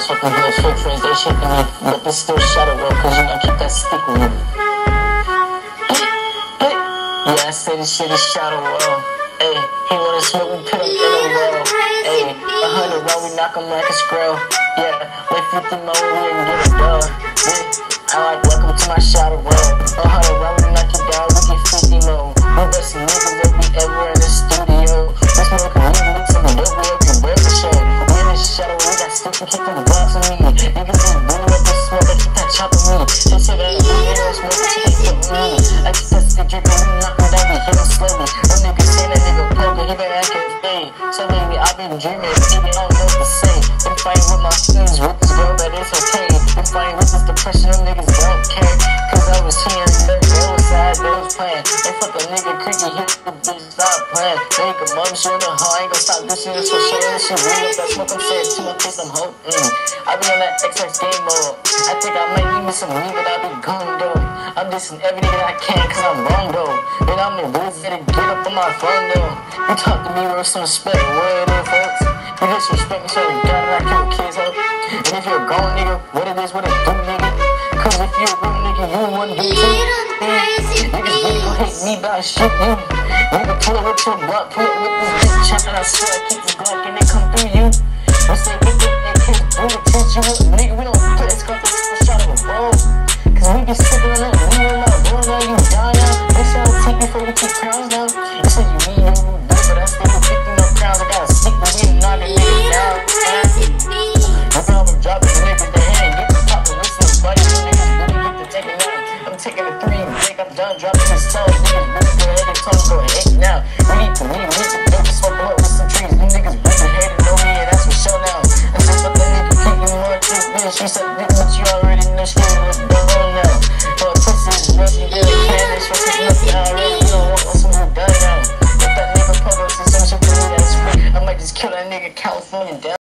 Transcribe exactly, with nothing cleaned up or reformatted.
fucking good fake friends, they shaking me. But this still shadow work, cause you know, keep that stick with me. Yeah, I say this shit is shadow world. Ayy, he wanna smoke, we put him in a well. Ayy, a hundred round, we knock him like a scroll. Yeah, wait fifty more, we ain't get a dog. Yeah, I like welcome to my shadow world. A hundred round, we knock you down, we get fifty more. We bustin' niggas if we ever in the studio. We smoking weed, we mixin' the dope, we up your burger show. We in the shadow, we got sticks, we kickin' the blocks on me. Niggas ain't blue up the smoke, I keep that chop on me. They say that we ain't no smoke, but you can't fuck with me. I keep that stick drinkin', we knock him down, we hit him slowly. Them niggas say that nigga poker, he been acting fade. So lately I've been dreaming, even I don't know what to say. Been fighting with my friends, with this girl, but it's okay. Been fighting with this depression, them niggas don't care. Cause I was hearing that girl side, they was playing. They fuck a nigga creaky, hit the bitch, stop playing. They ain't a mom, she on the hoe, I ain't gon' stop this shit, so shit, this shit real. If that smoke, I'm saying to my face, I'm hoping. I be on that X X game mode. I think I might need me some weed, but I be gone though. I'm dissing every nigga I can, cause I'm wrong though. And I'm the rules that get up on my phone though. You talk to me with some respect, what it is, folks. You disrespect me, so you gotta kill kids up. And if you're a grown nigga, what it is, what it do, nigga. Cause if you're a real nigga, you wouldn't do shit. Niggas really gon' hate me by shit, you. Nigga, pull up with your butt, pull up with this bitch chop, and I swear I keep this Glock and they come through you. I say, nigga, they can't bullet test you, nigga, we don't